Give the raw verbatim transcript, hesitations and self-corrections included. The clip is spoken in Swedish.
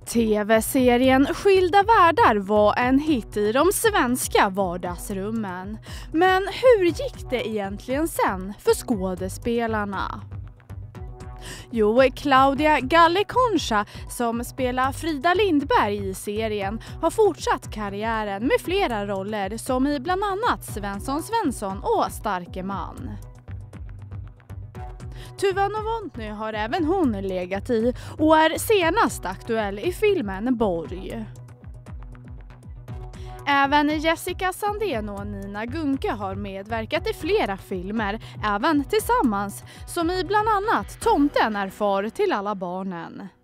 T V-serien Skilda världar var en hit i de svenska vardagsrummen. Men hur gick det egentligen sen för skådespelarna? Jo, Claudia Galli-Concha, som spelar Frida Lindberg i serien, har fortsatt karriären med flera roller som i bland annat Svensson Svensson och Starke man. Tuva Novotny har även hon legat i och är senast aktuell i filmen Borg. Även Jessica Sandén och Nina Gunke har medverkat i flera filmer, även tillsammans, som i bland annat Tomten är far till alla barnen.